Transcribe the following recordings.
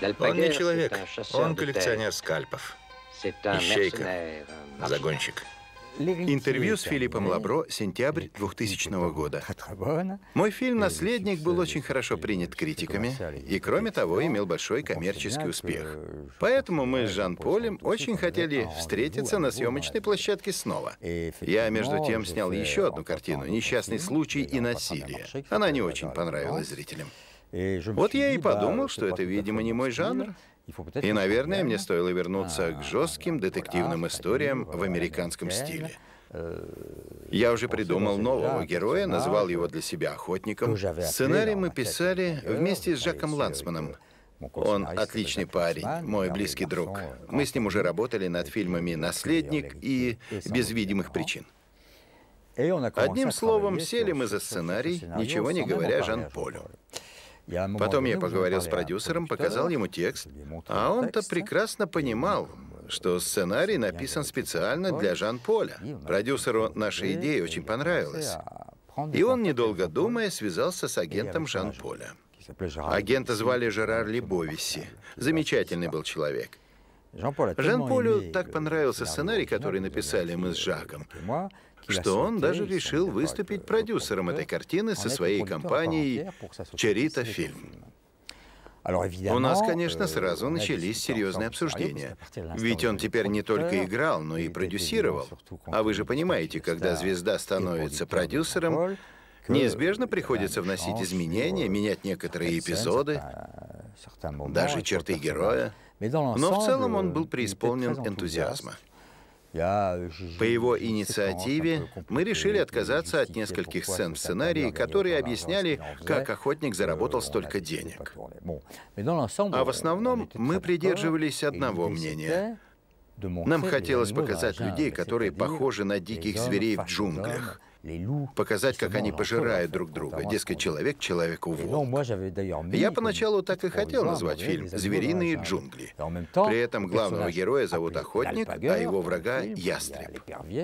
Он не человек, он коллекционер скальпов. Ищейка, загонщик. Интервью с Филиппом Лабро, сентябрь 2000 года. Мой фильм «Наследник» был очень хорошо принят критиками и, кроме того, имел большой коммерческий успех. Поэтому мы с Жан-Полем очень хотели встретиться на съемочной площадке снова. Я, между тем, снял еще одну картину «Несчастный случай и насилие». Она не очень понравилась зрителям. Вот я и подумал, что это, видимо, не мой жанр. И, наверное, мне стоило вернуться к жестким детективным историям в американском стиле. Я уже придумал нового героя, назвал его для себя охотником. Сценарий мы писали вместе с Жаком Лансманом. Он отличный парень, мой близкий друг. Мы с ним уже работали над фильмами «Наследник» и «Без видимых причин». Одним словом, сели мы за сценарий, ничего не говоря Жан-Полю. Потом я поговорил с продюсером, показал ему текст, а он-то прекрасно понимал, что сценарий написан специально для Жан-Поля. Продюсеру наша идея очень понравилась. И он, недолго думая, связался с агентом Жан-Поля. Агента звали Жерар Лебовиси. Замечательный был человек. Жан-Полю так понравился сценарий, который написали мы с Жаком, что он даже решил выступить продюсером этой картины со своей компанией «Черита Фильм». У нас, конечно, сразу начались серьезные обсуждения. Ведь он теперь не только играл, но и продюсировал. А вы же понимаете, когда звезда становится продюсером, неизбежно приходится вносить изменения, менять некоторые эпизоды, даже черты героя. Но в целом он был преисполнен энтузиазма. По его инициативе мы решили отказаться от нескольких сцен в сценарии, которые объясняли, как охотник заработал столько денег. А в основном мы придерживались одного мнения. Нам хотелось показать людей, которые похожи на диких зверей в джунглях. Показать, как они пожирают друг друга. Дескать, человек человеку волк. Я поначалу так и хотел назвать фильм «Звериные джунгли». При этом главного героя зовут Охотник, а его врага — Ястреб.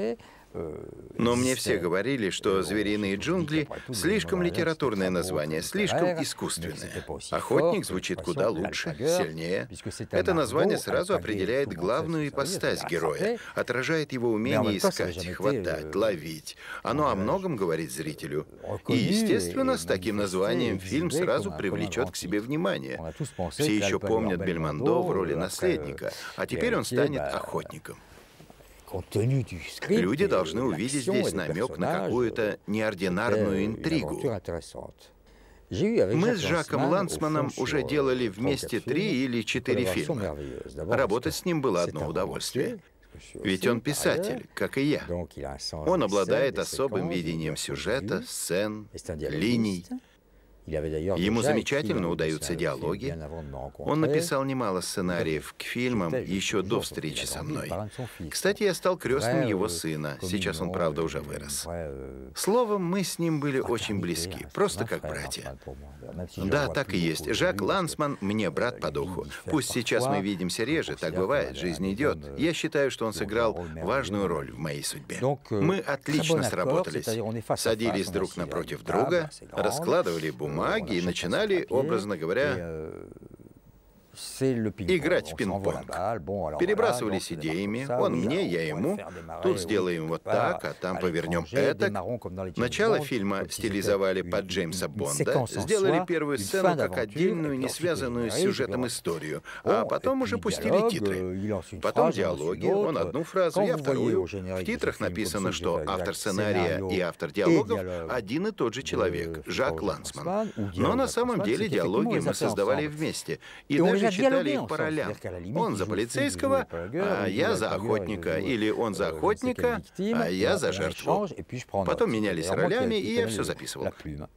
Но мне все говорили, что «Звериные джунгли» — слишком литературное название, слишком искусственное. «Охотник» звучит куда лучше, сильнее. Это название сразу определяет главную ипостась героя, отражает его умение искать, хватать, ловить. Оно о многом говорит зрителю. И, естественно, с таким названием фильм сразу привлечет к себе внимание. Все еще помнят Бельмондо в роли наследника, а теперь он станет охотником. Люди должны увидеть здесь намек на какую-то неординарную интригу. Мы с Жаком Лансманом уже делали вместе 3 или 4 фильма. Работать с ним было одно удовольствие. Ведь он писатель, как и я. Он обладает особым видением сюжета, сцен, линий. Ему замечательно удаются диалоги. Он написал немало сценариев к фильмам еще до встречи со мной. Кстати, я стал крестным его сына. Сейчас он, правда, уже вырос. Словом, мы с ним были очень близки, просто как братья. Да, так и есть. Жак Лансман мне брат по духу. Пусть сейчас мы видимся реже, так бывает, жизнь идет. Я считаю, что он сыграл важную роль в моей судьбе. Мы отлично сработались. Садились друг напротив друга, раскладывали бумаги и начинали, образно говоря, играть в пинг-понг. Перебрасывались идеями, он мне, я ему. Тут сделаем вот так, а там повернем этак. Начало фильма стилизовали под Джеймса Бонда, сделали первую сцену как отдельную, не связанную с сюжетом историю, а потом уже пустили титры. Потом диалоги, он одну фразу, я вторую. В титрах написано, что автор сценария и автор диалогов один и тот же человек, Жак Лансман. Но на самом деле диалоги мы создавали вместе. И даже читали их по ролям. Он за полицейского, а я за охотника. Или он за охотника, а я за жертву. Потом менялись ролями, и я все записывал.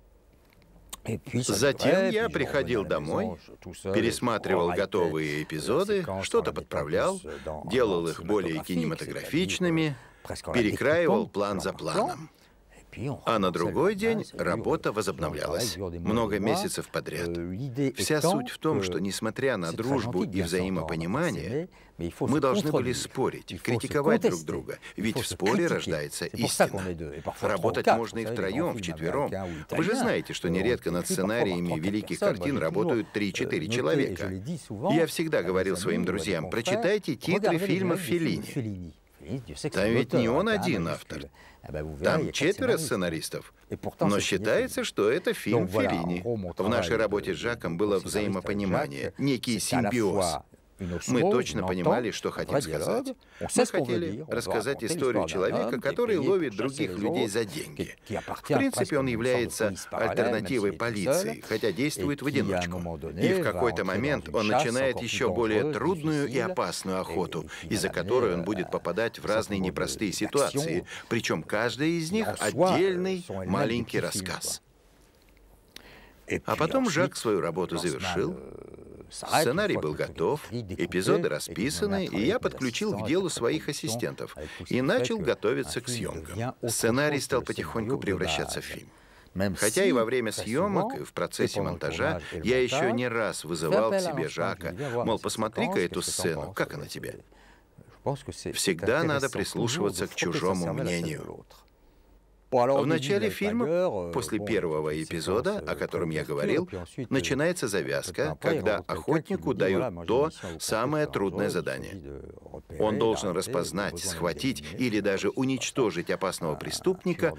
Затем я приходил домой, пересматривал готовые эпизоды, что-то подправлял, делал их более кинематографичными, перекраивал план за планом. А на другой день работа возобновлялась. Много месяцев подряд. Вся суть в том, что, несмотря на дружбу и взаимопонимание, мы должны были спорить, критиковать друг друга, ведь в споре рождается истина. Работать можно и втроем, вчетвером. Вы же знаете, что нередко над сценариями великих картин работают 3-4 человека. Я всегда говорил своим друзьям, прочитайте титры фильмов Феллини. Там ведь не он один автор. Там 4 сценаристов. Но считается, что это фильм Феллини. В нашей работе с Жаком было взаимопонимание, некий симбиоз. Мы точно понимали, что хотим сказать. Мы хотели рассказать историю человека, который ловит других людей за деньги. В принципе, он является альтернативой полиции, хотя действует в одиночку. И в какой-то момент он начинает еще более трудную и опасную охоту, из-за которой он будет попадать в разные непростые ситуации, причем каждая из них отдельный маленький рассказ. А потом Жак свою работу завершил. Сценарий был готов, эпизоды расписаны, и я подключил к делу своих ассистентов и начал готовиться к съемкам. Сценарий стал потихоньку превращаться в фильм. Хотя и во время съемок, и в процессе монтажа я еще не раз вызывал к себе Жака, мол, посмотри-ка эту сцену, как она тебе? Всегда надо прислушиваться к чужому мнению. В начале фильма, после первого эпизода, о котором я говорил, начинается завязка, когда охотнику дают то самое трудное задание. Он должен распознать, схватить или даже уничтожить опасного преступника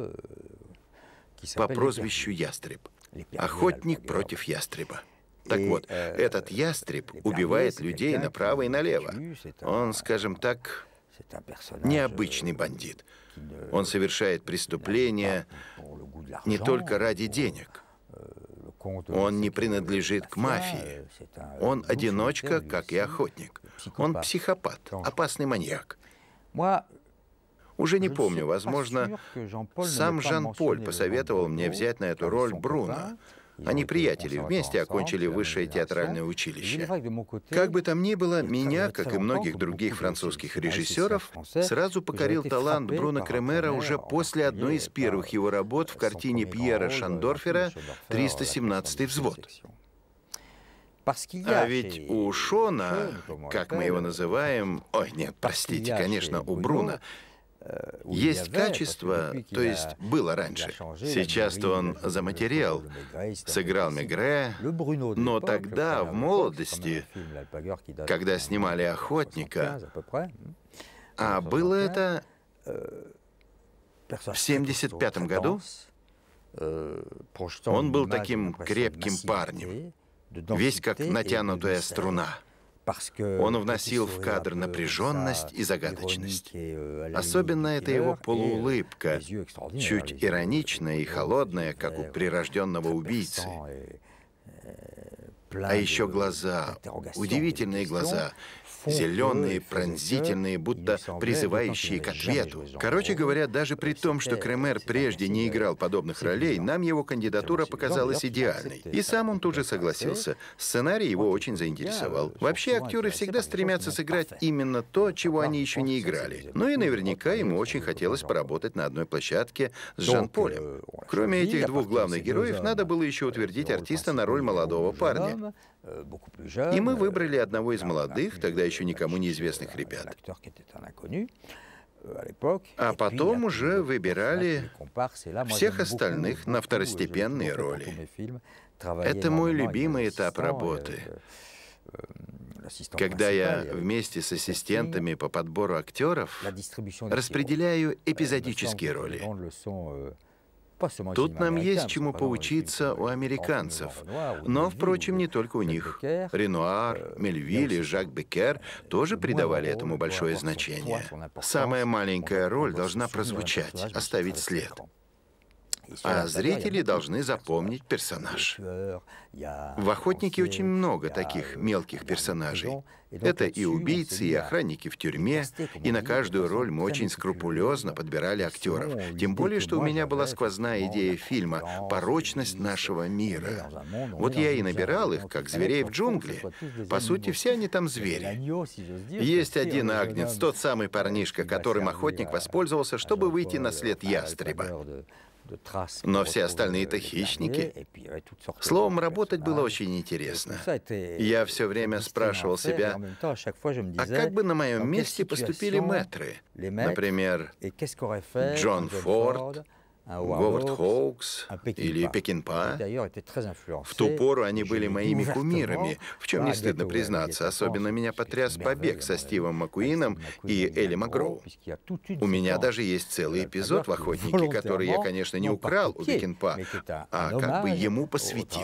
по прозвищу Ястреб. Охотник против ястреба. Так вот, этот ястреб убивает людей направо и налево. Он, скажем так, необычный бандит. Он совершает преступления не только ради денег. Он не принадлежит к мафии. Он одиночка, как и охотник. Он психопат, опасный маньяк. Уже не помню, возможно, сам Жан-Поль посоветовал мне взять на эту роль Бруно. Они приятели, вместе окончили высшее театральное училище. Как бы там ни было, меня, как и многих других французских режиссеров, сразу покорил талант Бруно Кремера уже после одной из первых его работ в картине Пьера Шандорфера «317-й взвод». А ведь у Шона, как мы его называем, ой, нет, простите, конечно, у Бруно, есть качество, то есть было раньше. Сейчас-то он заматерел, сыграл Мегре, но тогда, в молодости, когда снимали «Охотника», а было это в 1975 году, он был таким крепким парнем, весь как натянутая струна. Он вносил в кадр напряженность и загадочность. Особенно это его полуулыбка, чуть ироничная и холодная, как у прирожденного убийцы. А еще глаза, удивительные глаза, зеленые, пронзительные, будто призывающие к ответу. Короче говоря, даже при том, что Кремер прежде не играл подобных ролей, нам его кандидатура показалась идеальной. И сам он тут же согласился. Сценарий его очень заинтересовал. Вообще, актеры всегда стремятся сыграть именно то, чего они еще не играли. Ну и наверняка ему очень хотелось поработать на одной площадке с Жан-Полем. Кроме этих двух главных героев, надо было еще утвердить артиста на роль молодого парня. И мы выбрали одного из молодых, тогда еще никому неизвестных ребят. А потом уже выбирали всех остальных на второстепенные роли. Это мой любимый этап работы. Когда я вместе с ассистентами по подбору актеров распределяю эпизодические роли. Тут нам есть чему поучиться у американцев. Но, впрочем, не только у них. Ренуар, Мельвиль и Жак Беккер тоже придавали этому большое значение. Самая маленькая роль должна прозвучать, оставить след. а зрители должны запомнить персонаж. В «Охотнике» очень много таких мелких персонажей. Это и убийцы, и охранники в тюрьме, и на каждую роль мы очень скрупулезно подбирали актеров. Тем более, что у меня была сквозная идея фильма «Порочность нашего мира». Вот я и набирал их, как зверей в джунгли. По сути, все они там звери. Есть один агнец, тот самый парнишка, которым охотник воспользовался, чтобы выйти на след ястреба. Но все остальные-то хищники. Словом, работать было очень интересно. Я все время спрашивал себя, а как бы на моем месте поступили мэтры? Например, Джон Форд, Говард Хоукс или Пекинпа. В ту пору они были моими кумирами, в чем не стыдно признаться. Особенно меня потряс «Побег» со Стивом Маккуином и Элли Макгроу. У меня даже есть целый эпизод в «Охотнике», который я, конечно, не украл у Пекинпа, а как бы ему посвятил.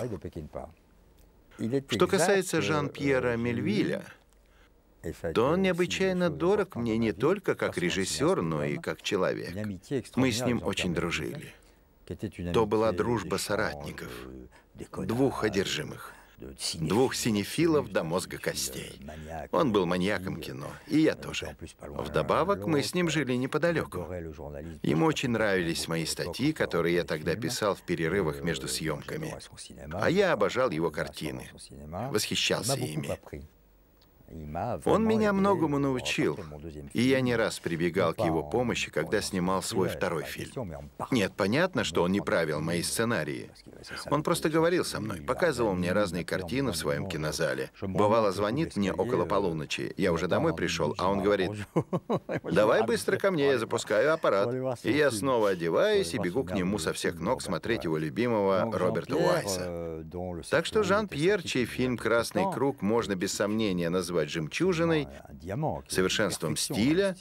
Что касается Жан-Пьера Мельвиля, то он необычайно дорог мне не только как режиссер, но и как человек. Мы с ним очень дружили. То была дружба соратников, двух одержимых, двух синефилов до мозга костей. Он был маньяком кино, и я тоже. Вдобавок, мы с ним жили неподалеку. Ему очень нравились мои статьи, которые я тогда писал в перерывах между съемками. А я обожал его картины, восхищался ими. Он меня многому научил, и я не раз прибегал к его помощи, когда снимал свой второй фильм. Нет, понятно, что он не правил мои сценарии. Он просто говорил со мной, показывал мне разные картины в своем кинозале. Бывало, звонит мне около полуночи, я уже домой пришел, а он говорит, давай быстро ко мне, я запускаю аппарат. И я снова одеваюсь и бегу к нему со всех ног смотреть его любимого Роберта Уайса. Так что Жан-Пьер, чей фильм «Красный круг» можно без сомнения назвать жемчужиной, совершенством стиля,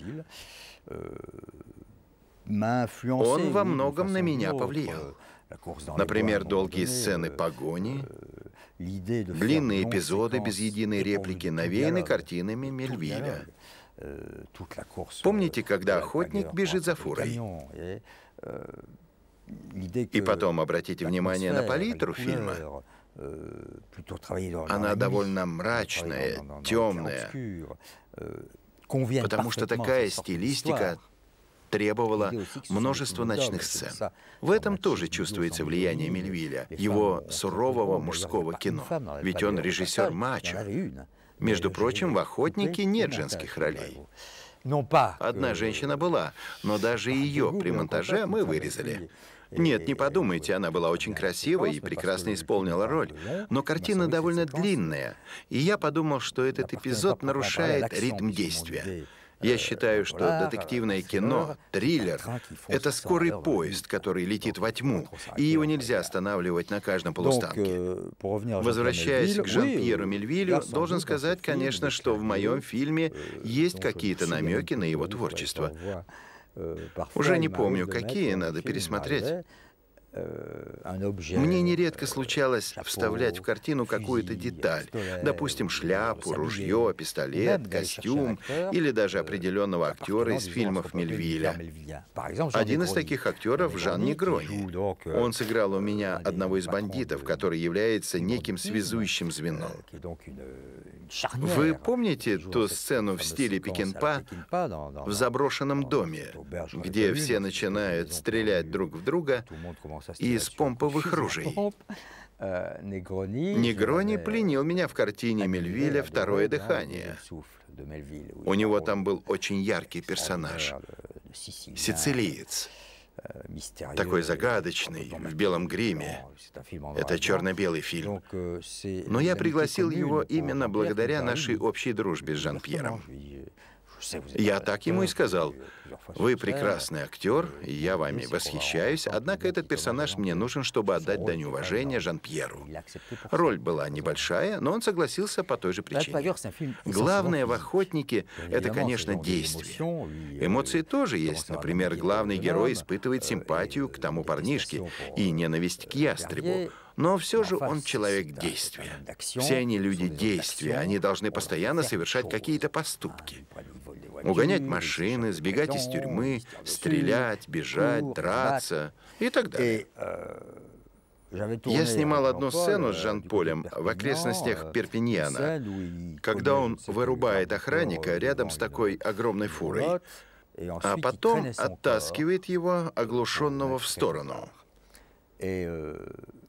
он во многом на меня повлиял. Например, долгие сцены погони, длинные эпизоды без единой реплики навеяны картинами Мельвиля. Помните, когда охотник бежит за фурой? И потом обратите внимание на палитру фильма. Она довольно мрачная, темная, потому что такая стилистика требовала множества ночных сцен. В этом тоже чувствуется влияние Мельвиля, его сурового мужского кино. Ведь он режиссер мачо. Между прочим, в «Охотнике» нет женских ролей. Одна женщина была, но даже ее при монтаже мы вырезали. Нет, не подумайте, она была очень красивой и прекрасно исполнила роль. Но картина довольно длинная, и я подумал, что этот эпизод нарушает ритм действия. Я считаю, что детективное кино, триллер — это скорый поезд, который летит во тьму, и его нельзя останавливать на каждом полустанке. Возвращаясь к Жан-Пьеру Мельвилю, должен сказать, конечно, что в моем фильме есть какие-то намеки на его творчество. Уже не помню, какие, надо пересмотреть. Мне нередко случалось вставлять в картину какую-то деталь, допустим, шляпу, ружье, пистолет, костюм или даже определенного актера из фильмов Мельвиля. Один из таких актеров — Жан Негрони. Он сыграл у меня одного из бандитов, который является неким связующим звеном. Вы помните ту сцену в стиле Пекинпа в заброшенном доме, где все начинают стрелять друг в друга из помповых ружей? Негрони пленил меня в картине Мельвиля «Второе дыхание». У него там был очень яркий персонаж — сицилиец. Такой загадочный, в белом гриме. Это черно-белый фильм. Но я пригласил его именно благодаря нашей общей дружбе с Жан-Пьером. Я так ему и сказал: «Вы прекрасный актер, и я вами восхищаюсь, однако этот персонаж мне нужен, чтобы отдать дань уважения Жан-Пьеру». Роль была небольшая, но он согласился по той же причине. Главное в «Охотнике» — это, конечно, действие. Эмоции тоже есть. Например, главный герой испытывает симпатию к тому парнишке и ненависть к ястребу. Но все же он человек действия. Все они люди действия, они должны постоянно совершать какие-то поступки. Угонять машины, сбегать из тюрьмы, стрелять, бежать, драться и так далее. Я снимал одну сцену с Жан-Полем в окрестностях Перпиньяна, когда он вырубает охранника рядом с такой огромной фурой, а потом оттаскивает его, оглушенного, в сторону. В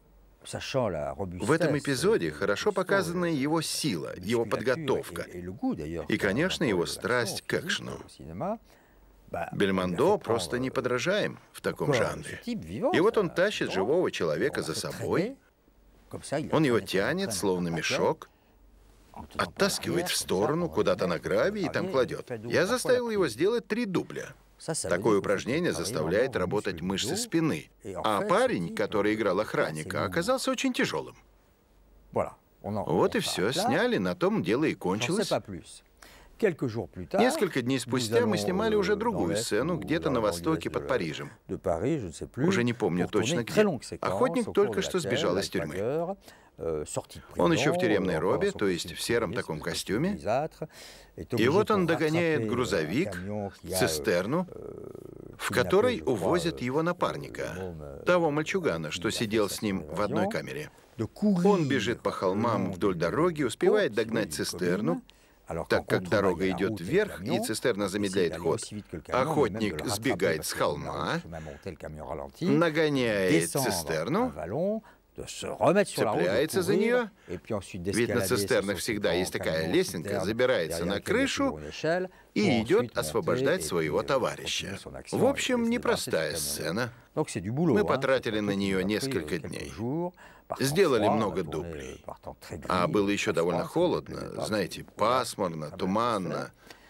этом эпизоде хорошо показана его сила, его подготовка и, конечно, его страсть к экшену. Бельмондо просто неподражаем в таком жанре. И вот он тащит живого человека за собой, он его тянет, словно мешок, оттаскивает в сторону, куда-то на гравий и там кладет. Я заставил его сделать 3 дубля. Такое упражнение заставляет работать мышцы спины. А парень, который играл охранника, оказался очень тяжелым. Вот и все, сняли, на том дело и кончилось. Несколько дней спустя мы снимали уже другую сцену, где-то на востоке под Парижем. Уже не помню точно где. Охотник только что сбежал из тюрьмы. Он еще в тюремной робе, то есть в сером таком костюме. И вот он догоняет грузовик, цистерну, в которой увозят его напарника, того мальчугана, что сидел с ним в одной камере. Он бежит по холмам вдоль дороги, успевает догнать цистерну, так как дорога идет вверх, и цистерна замедляет ход. Охотник сбегает с холма, нагоняет цистерну, цепляется за нее, ведь на цистернах всегда есть такая лесенка, забирается на крышу и идет освобождать своего товарища. В общем, непростая сцена. Мы потратили на нее несколько дней. Сделали много дублей. А было еще довольно холодно, знаете, пасмурно, туманно.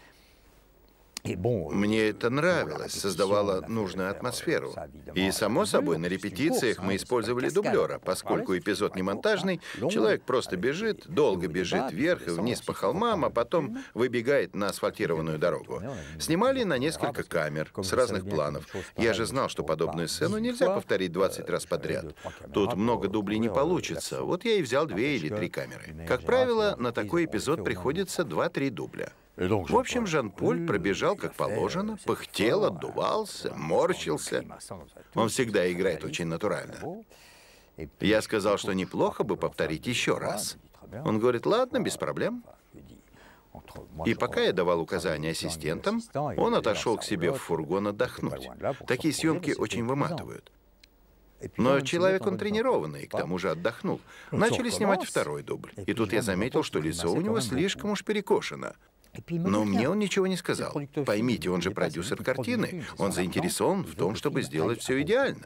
Мне это нравилось, создавало нужную атмосферу. И, само собой, на репетициях мы использовали дублера, поскольку эпизод не монтажный, человек просто бежит, долго бежит вверх и вниз по холмам, а потом выбегает на асфальтированную дорогу. Снимали на несколько камер, с разных планов. Я же знал, что подобную сцену нельзя повторить 20 раз подряд. Тут много дублей не получится. Вот я и взял 2 или 3 камеры. Как правило, на такой эпизод приходится 2-3 дубля. В общем, Жан-Поль пробежал как положено, пыхтел, отдувался, морщился. Он всегда играет очень натурально. Я сказал, что неплохо бы повторить еще раз. Он говорит, ладно, без проблем. И пока я давал указания ассистентам, он отошел к себе в фургон отдохнуть. Такие съемки очень выматывают. Но человек он тренированный, к тому же отдохнул. Начали снимать 2-й дубль. И тут я заметил, что лицо у него слишком уж перекошено. Но мне он ничего не сказал. Поймите, он же продюсер картины. Он заинтересован в том, чтобы сделать все идеально.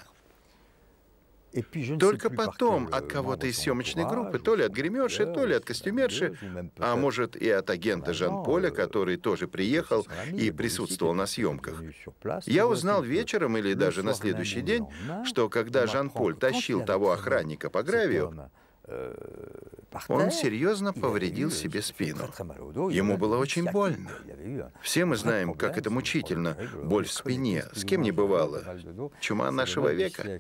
Только потом от кого-то из съемочной группы, то ли от гримерши, то ли от костюмерши, а может и от агента Жан-Поля, который тоже приехал и присутствовал на съемках, я узнал вечером или даже на следующий день, что когда Жан-Поль тащил того охранника по гравию, он серьезно повредил себе спину. Ему было очень больно. Все мы знаем, как это мучительно, боль в спине, с кем не бывало. Чума нашего века.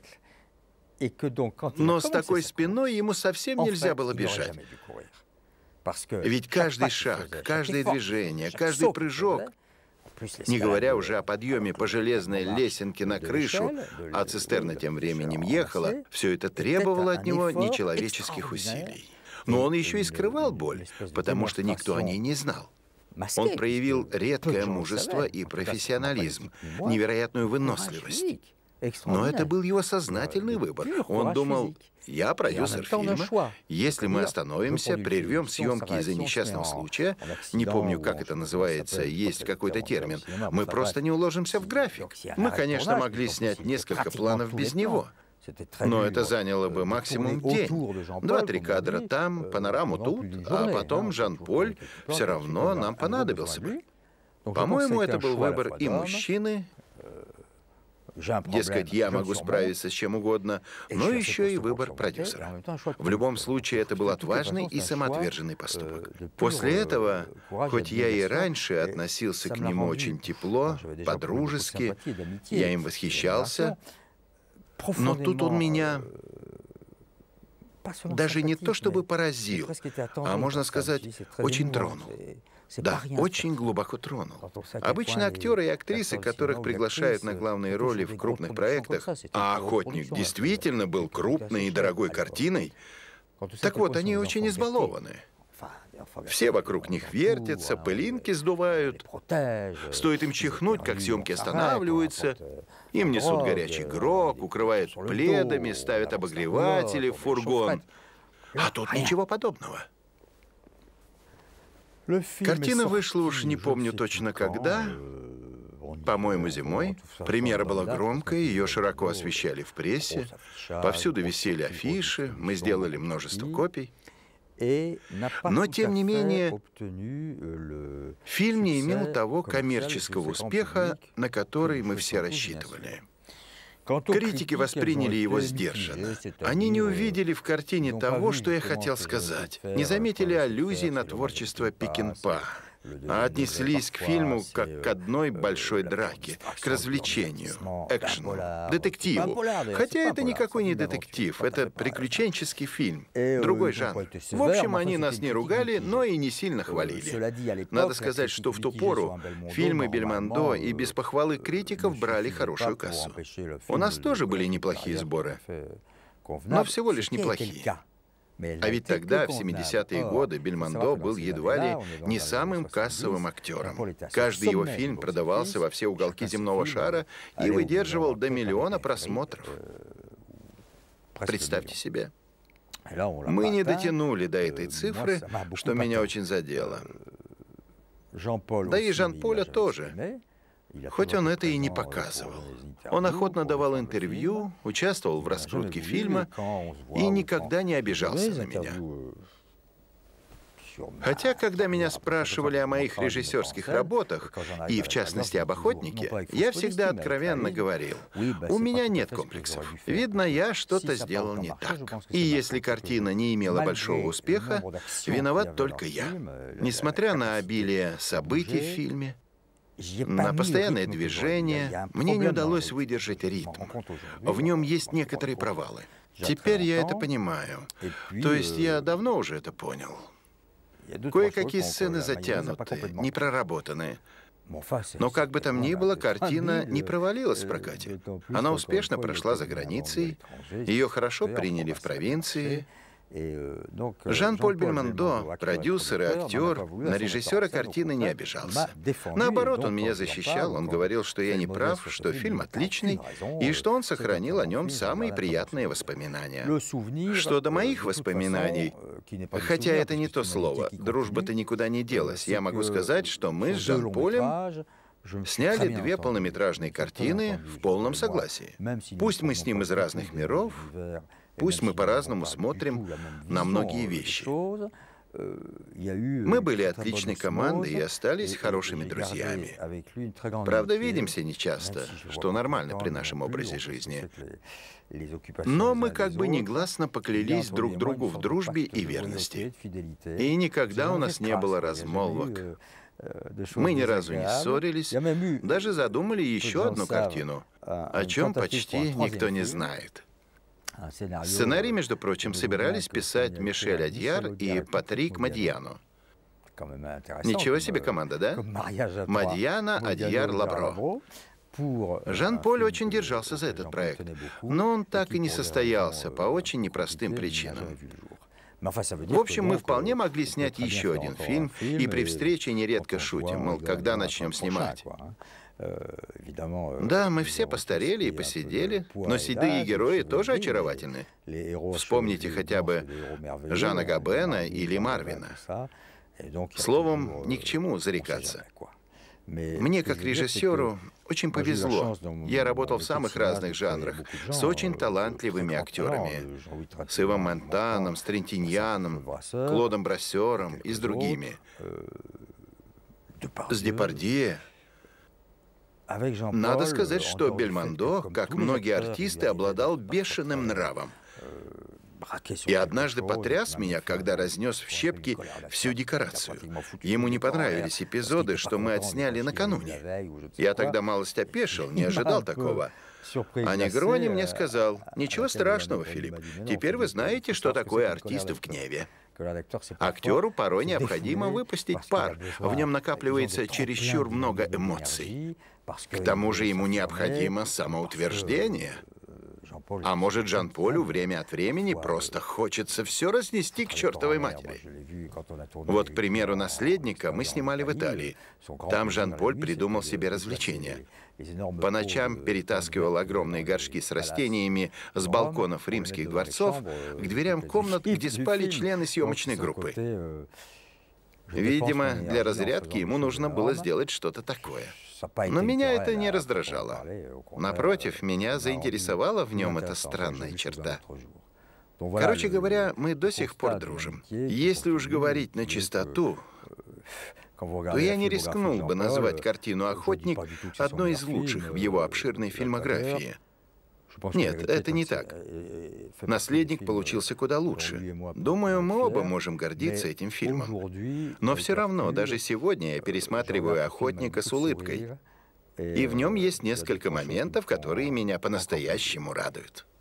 Но с такой спиной ему совсем нельзя было бежать. Ведь каждый шаг, каждое движение, каждый прыжок, не говоря уже о подъеме по железной лесенке на крышу, а цистерна тем временем ехала, все это требовало от него нечеловеческих усилий. Но он еще и скрывал боль, потому что никто о ней не знал. Он проявил редкое мужество и профессионализм, невероятную выносливость. Но это был его сознательный выбор. Он думал, я продюсер фильма, если мы остановимся, прервем съемки из-за несчастного случая, не помню, как это называется, есть какой-то термин, мы просто не уложимся в график. Мы, конечно, могли снять несколько планов без него, но это заняло бы максимум день. 2-3 кадра там, панораму тут, а потом Жан-Поль все равно нам понадобился бы. По-моему, это был выбор и мужчины, дескать, я могу справиться с чем угодно, но еще и выбор продюсера. В любом случае, это был отважный и самоотверженный поступок. После этого, хоть я и раньше относился к нему очень тепло, по-дружески, я им восхищался, но тут он меня даже не то чтобы поразил, а, можно сказать, очень тронул. Да, очень глубоко тронул. Обычно актеры и актрисы, которых приглашают на главные роли в крупных проектах, а «Охотник» действительно был крупной и дорогой картиной, так вот, они очень избалованы. Все вокруг них вертятся, пылинки сдувают. Стоит им чихнуть, как съемки останавливаются. Им несут горячий грог, укрывают пледами, ставят обогреватели в фургон. А тут ничего подобного. Картина вышла уж не помню точно когда. По-моему, зимой. Премьера была громкая, ее широко освещали в прессе. Повсюду висели афиши, мы сделали множество копий. Но, тем не менее, фильм не имел того коммерческого успеха, на который мы все рассчитывали. Критики восприняли его сдержанно. Они не увидели в картине того, что я хотел сказать, не заметили аллюзий на творчество Пекинпа, а отнеслись к фильму как к одной большой драке, к развлечению, экшену, детективу. Хотя это никакой не детектив, это приключенческий фильм, другой жанр. В общем, они нас не ругали, но и не сильно хвалили. Надо сказать, что в ту пору фильмы Бельмондо и без похвалы критиков брали хорошую кассу. У нас тоже были неплохие сборы, но всего лишь неплохие. А ведь тогда, в 70-е годы, Бельмондо был едва ли не самым кассовым актером. Каждый его фильм продавался во все уголки земного шара и выдерживал до 1 миллиона просмотров. Представьте себе. Мы не дотянули до этой цифры, что меня очень задело. Да и Жан-Поля тоже. Хоть он это и не показывал. Он охотно давал интервью, участвовал в раскрутке фильма и никогда не обижался на меня. Хотя, когда меня спрашивали о моих режиссерских работах, и в частности об «Охотнике», я всегда откровенно говорил, у меня нет комплексов. Видно, я что-то сделал не так. И если картина не имела большого успеха, виноват только я. Несмотря на обилие событий в фильме, на постоянное движение, мне не удалось выдержать ритм. В нем есть некоторые провалы. Теперь я это понимаю. То есть я давно уже это понял. Кое-какие сцены затянуты, не проработаны. Но как бы там ни было, картина не провалилась в прокате. Она успешно прошла за границей, ее хорошо приняли в провинции. Жан-Поль Бельмондо, продюсер и актер, на режиссера картины не обижался. Наоборот, он меня защищал, он говорил, что я не прав, что фильм отличный, и что он сохранил о нем самые приятные воспоминания. Что до моих воспоминаний, хотя это не то слово, дружба-то никуда не делась, я могу сказать, что мы с Жан-Полем сняли 2 полнометражные картины в полном согласии. Пусть мы с ним из разных миров, пусть мы по-разному смотрим на многие вещи. Мы были отличной командой и остались хорошими друзьями. Правда, видимся нечасто, что нормально при нашем образе жизни. Но мы как бы негласно поклялись друг другу в дружбе и верности. И никогда у нас не было размолвок. Мы ни разу не ссорились, даже задумали еще одну картину, о чем почти никто не знает. Сценарий, между прочим, собирались писать Мишель Адьяр и Патрик Мадьяно. Ничего себе команда, да? Мадьяно, Адьяр, Лабро. Жан-Поль очень держался за этот проект, но он так и не состоялся по очень непростым причинам. В общем, мы вполне могли снять еще один фильм, и при встрече нередко шутим, мол, когда начнем снимать. Да, мы все постарели и посидели, но седые герои тоже очаровательны. Вспомните хотя бы Жана Габена или Марвина. Словом, ни к чему зарекаться. Мне, как режиссеру, очень повезло. Я работал в самых разных жанрах, с очень талантливыми актерами. С Ивом Монтаном, с Трентиньяном, Клодом Брассером и с другими. С Депардье. Надо сказать, что Бельмондо, как многие артисты, обладал бешеным нравом. И однажды потряс меня, когда разнес в щепки всю декорацию. Ему не понравились эпизоды, что мы отсняли накануне. Я тогда малость опешил, не ожидал такого. А Негрони мне сказал: «Ничего страшного, Филипп. Теперь вы знаете, что такое артист в гневе». Актеру порой необходимо выпустить пар. В нем накапливается чересчур много эмоций. К тому же ему необходимо самоутверждение. А может, Жан-Полю время от времени просто хочется все разнести к чертовой матери. Вот, к примеру, «Наследника» мы снимали в Италии. Там Жан-Поль придумал себе развлечение. По ночам перетаскивал огромные горшки с растениями с балконов римских дворцов к дверям комнат, где спали члены съемочной группы. Видимо, для разрядки ему нужно было сделать что-то такое. Но меня это не раздражало. Напротив, меня заинтересовала в нем эта странная черта. Короче говоря, мы до сих пор дружим. Если уж говорить на чистоту, то я не рискнул бы назвать картину «Охотник» одной из лучших в его обширной фильмографии. Нет, это не так. «Наследник» получился куда лучше. Думаю, мы оба можем гордиться этим фильмом. Но все равно, даже сегодня я пересматриваю «Охотника» с улыбкой. И в нем есть несколько моментов, которые меня по-настоящему радуют.